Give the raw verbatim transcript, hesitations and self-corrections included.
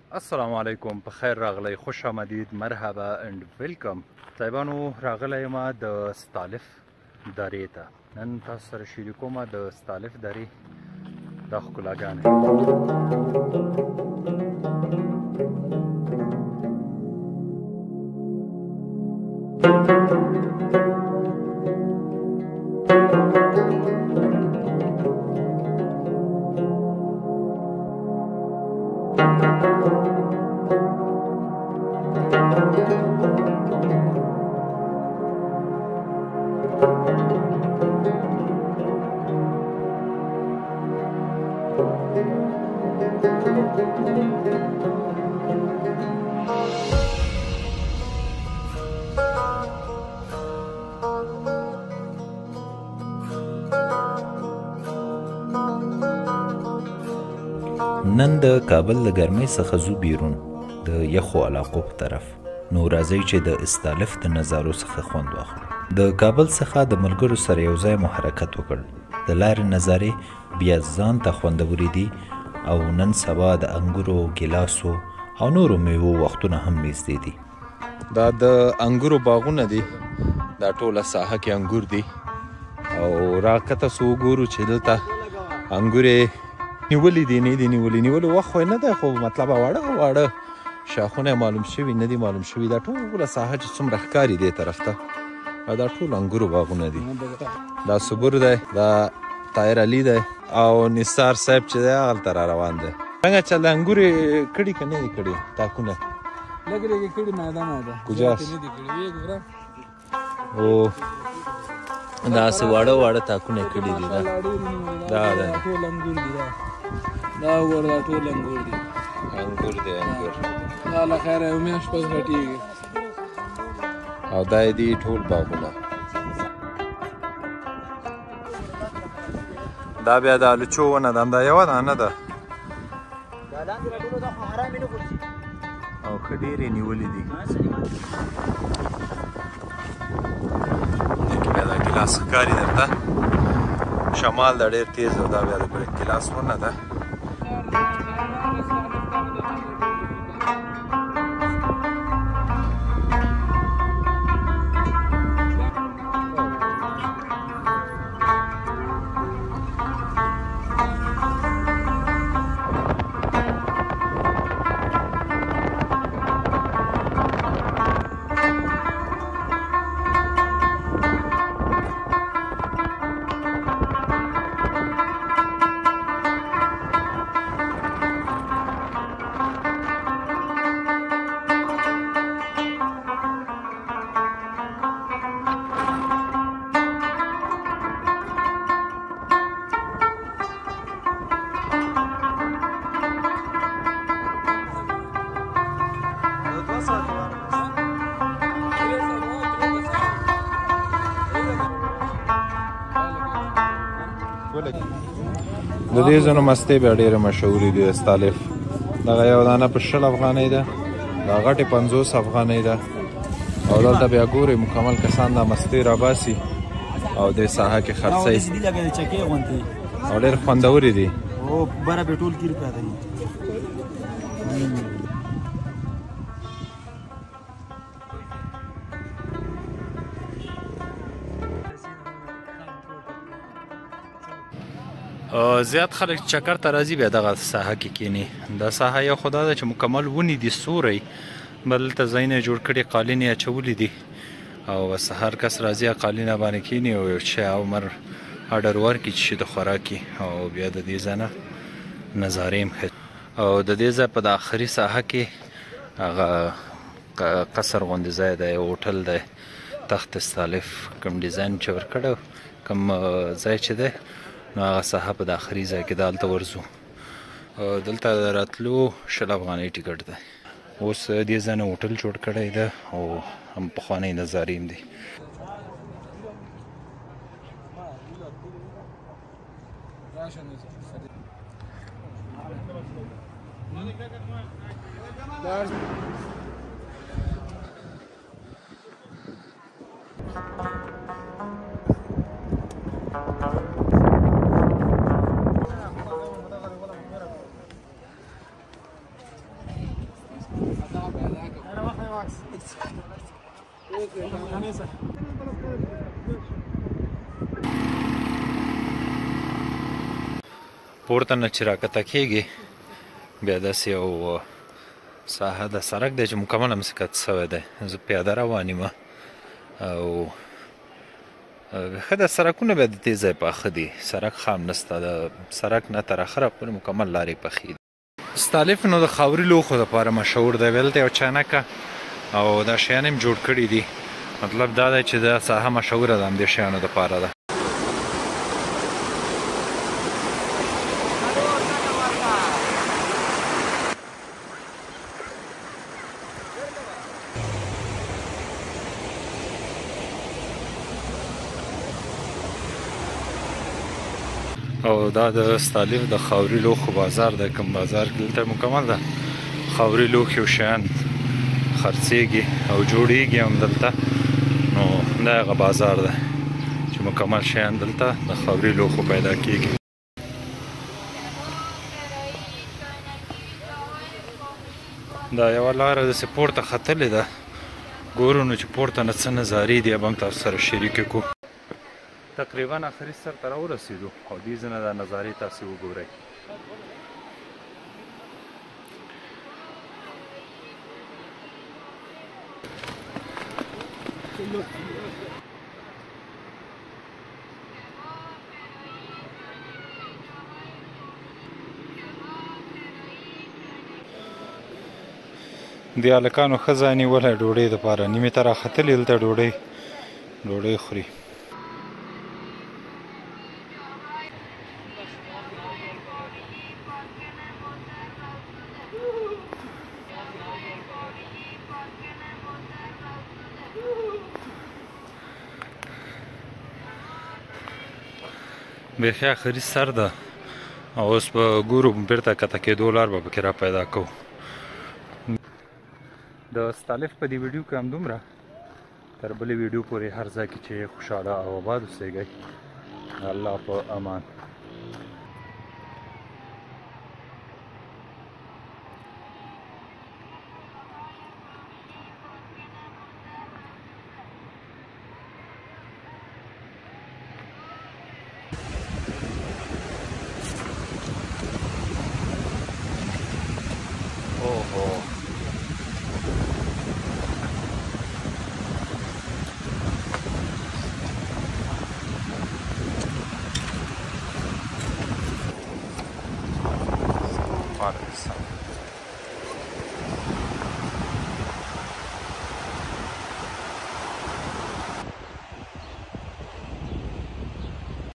السلام علیکم، په خیر راغلی، خوش آمدید، مرحبا اند ویلکم. صاحبانو راغلی یم د ستالف درې ته. نن تاسو سره شریکوم د ستالف درې دا ښکلاګانې. نن د کابل د ګرمۍ څخه ځو بیرون د یخو علاقو په طرف. نو راځئ چې د استالف د نظارو څخه خوند واخلو. د کابل څخه د ملګرو سره یو ځای مو حرکت وکړ. د لارې نظارې بیا ځان ته خوندورې دي او نن سبا د انګورو، ګیلاسو او نورو میوو وختونه هم نږدې دي. دا د انګورو باغونه دي، دا ټوله ساحه کې انګور دي او راکته سو ګورو چې دلته انګورې نیولې دي نه دي نیولې نیولې وخت خو نه دی، خو مطلب واړه واړه شاخونه معلوم شوي نه دي معلوم شوي. دا ټوله ساحه چې څومره ښکاري دې طرف ته دا ټول انګورو باغونه دي. دا صبر دی، دا طاهر علي دی او نثار صاحب چې دی هغلته را روان دی. څنګه چل انګورې کړي که نه دي کړي تاکونه؟ لږ لږ یې کړي، ماده ماده کجاس نه دي کړي. ویې ګوره او داسې واړه واړه تاکونه یې کړي دي. دا دا ده ټول انګور دي. دا دا وګوره دا ټول انګور دي. انګور دی انګور. دا له خیره یو میاشت پس غټېږي او دا یې دي ټول باغونه. دا بیا د الوچو ونه ده، همدا یوه دانه ده او ښه ډېرې نیولې دي. دې کې بیا دا ګیلاس ښکاري درته، شمال ده ډېر تیز او دا بیا د ګیلاس ونه ده. د دې ځینو مستې بیا ډېرې مشهورې دي. د ستالف دغه یو دانه په شل افغانۍ ده، دا غټې پنځوس افغانۍ ده او دلته بیا ګورئ مکمل کسان دا مستې راباسي او دې ساحه کې خرڅوي او ډېر خوندورې دي. زیات خلک چکر ته راځي بیا دغه ساحه کې کینی. دا ساحه یو خو دا ده چې مکمل ونې دي، سوری بل دلته ځایونه یې جوړ کړي، قالین یې اچولي دي او بس هر کس راځي قالینه باندې کینی او یو شی او مر اډر ورکړي چې د خوراکي او بیا د دې ځای نه نظارې هم ښه. او د دې ځای په د آخري ساحه کې هغه قصر غوندې ځای دی، هوټل دی، تخت ستالف کوم ډیزاین چې ورکړی کوم ځای چې دی نو هغه ساحه په د آخري ځای کې دا هلته ورځو. دلته د راتلو شل افغانۍ ټیکټ دی. اوس دې ځای نه هوټل جوړ کړی ده او هم پخوانۍ نظارې هم دي. پورته نه چې راکته کېږي بیا داسې یو ساحه د سړک دی چې مکمل همسکت سوی دی. زه پیاده روان یم او ښه ده سړکونه بیا د دې ځای پاخه دي. سړک خام نسته، د سړک نه تر اخره پورې مکمل لارې پخې دي. استالف نو د خاوري لوښو دپاره مشهور دی. دلته یو چانکه او دا شیان هم جوړ کړي دي. مطلب دا دی چې دا ساحه مشهوره ده همدې شیانو دپاره ده. او دا د استالف د خاوري لوښو بازار دی. کوم بازار کې دلته مکمل ده خاوري لوښي او شیان خرڅېږي او جوړېږي هم دلته. نو دا هغه بازار دی چې مکمل شیان دلته د خاوري لوښو پیدا کېږي. دا یوه لاره داسې پورته ختلې ده. ګورو نو چې پورته نه څه نظارې دي به هم تاسو سره شریکې کړو. تقریبا آخري سر ته راورسېدو او دې ځای نه دا نظارې تاسې وګورئ. دې هلکانو ښه ځای نیولی ډوډۍ دپاره. نیمې ته راختلي دلته ډوډۍ ډوډۍ خوري. بیخي آخري سر ده او اوس به ګورو بیرته کته کېدو لار به پکې را پیدا کوو. د استالف په دې ویډیو کې همدومره. تر بلې ویډیو پورې هر ځای کې چې خوشحاله او آباد اوسېږئ. الله په امان. اوه